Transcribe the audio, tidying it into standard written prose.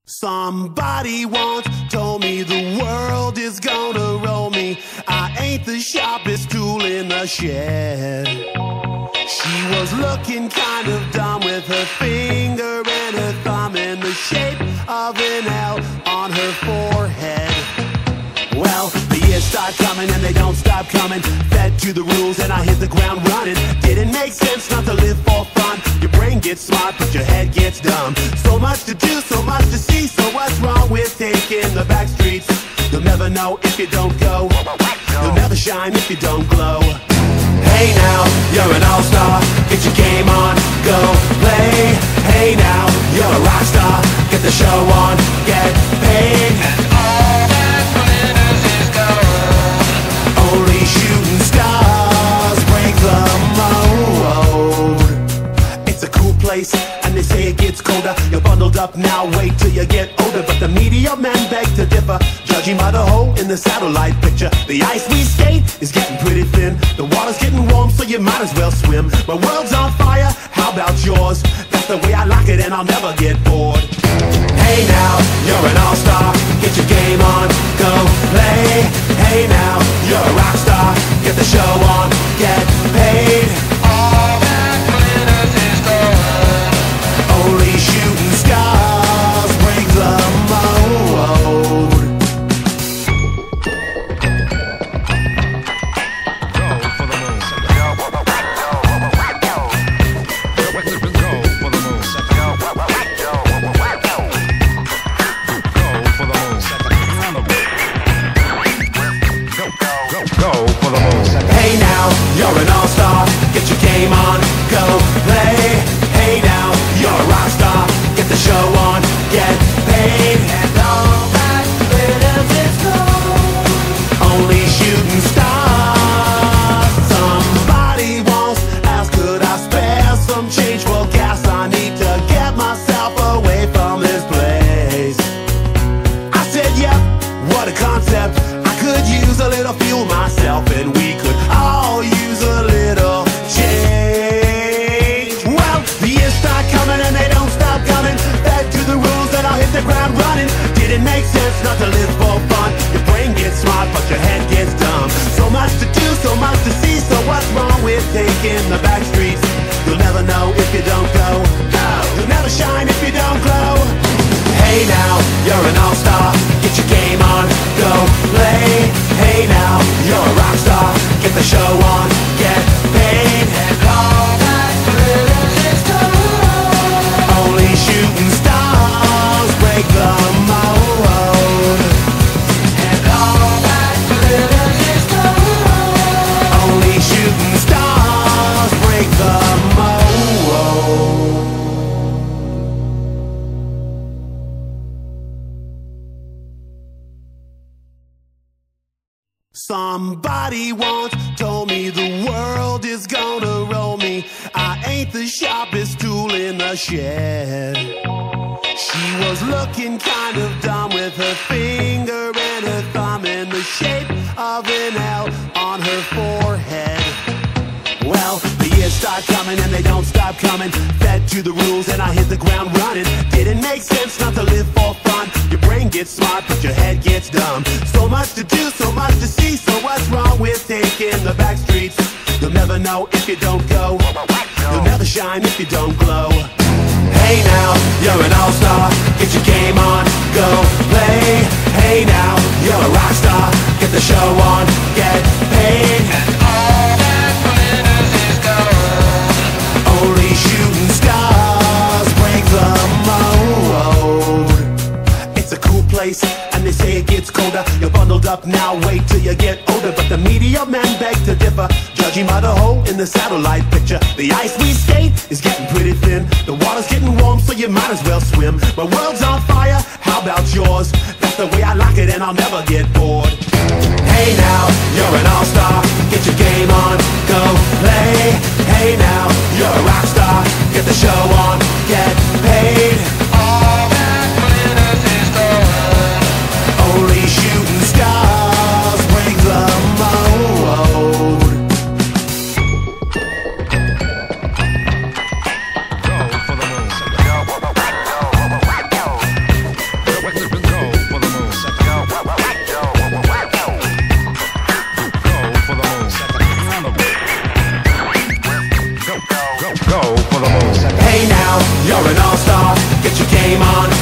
Somebody once told me the world is gonna roll me. I ain't the sharpest tool in the shed. She was looking kind of dumb with her finger and her thumb in the shape of an L on her forehead. Well, the years start coming and they don't stop coming. Fed to the rules and I hit the ground running. Didn't make sense not to live for fun. Your brain gets smart but your head gets dumb. So much to do, so much to see. So what's wrong with taking the back streets? You'll never know if you don't go. You'll never shine if you don't glow. Hey now, you're an all-star. Get your game on, go play. Hey now, you're a rock star. Get the show on, get paid. And all that glitters is gold. Only shooting stars break the mold. It's a cool place, and they say it gets colder. You're bundled up now, wait till you get older. But the media men beg to differ, judging by the hole in the satellite picture. The ice we skate is getting pretty thin. The water's getting warm, so you might as well swim. My world's on fire, how about yours? That's the way I like it and I'll never get bored. Hey now, you're an all-star. Get your game on, go play. Hey now, you're a rock star. Get the show on, get paid. All that glitters is gold. Only shooting stars break the mold. Hey now, you're an all-star. Get your game on, go play. Hey now, you're a rock star. Get the show on, get paid. And all that glitters is gold. Only shooting stars. Somebody once asked, could I spare some change for gas? I need to get myself away from this place. I said, yep, what a concept. I could use a little fuel myself, and we could all use a little change. Well, the years start coming and they don't stop coming. Back to the rules and I'll hit the ground running. Didn't make sense not to live for fun. Your brain gets smart but your head gets dumb. So much to do, so much to see. So what's wrong with taking the back streets? You'll never know if you don't go. You'll never shine if you don't glow. Hey now, you're an all-star. Get your game on, go play. Hey now, you're a rock star. Get the show on, get paid. And all that glitters is gold. Only shooting stars break the mold. And all that glitters is gold. Only shooting stars break the mold. Somebody once told me the world is gonna roll me. I ain't the sharpest tool in the shed. She was looking kind of dumb with her finger and her thumb in the shape of an L on her forehead. Well, the years start coming and they don't stop coming. Fed to the rules and I hit the ground running. Didn't make sense not to live for fun. Your brain gets smart but your head gets dumb. So much to do, so much to see. So what's wrong with taking the back streets? You'll never know if you don't go. You'll never shine if you don't glow. Hey now, you're an all-star. Get your game on, go play. Hey now, you're a rock star. Get the show on, get paid. And all that glitters is gold. Only shooting stars break the mold. It's a cool place, and they say it gets colder. You're bundled up now, wait till you get older. But the media men beg to differ, judging by the hole in the satellite picture. The ice we skate is getting pretty thin. The water's getting warm, so you might as well swim. My world's on fire, how about yours? That's the way I like it and I'll never get bored. Hey now, you're an all-star. Get your game on, go play. Hey now, you're a rock star. Get the show on, get paid. All that glitters is gold. Only shooting stars break the mold. Go for the moon. Go for the moon. Hey now, you're an all-star. Get your game on.